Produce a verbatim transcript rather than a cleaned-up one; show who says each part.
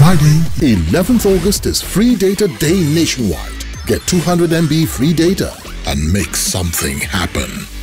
Speaker 1: Friday,
Speaker 2: eleventh August is Free Data Day nationwide. Get two hundred M B free data and make something happen.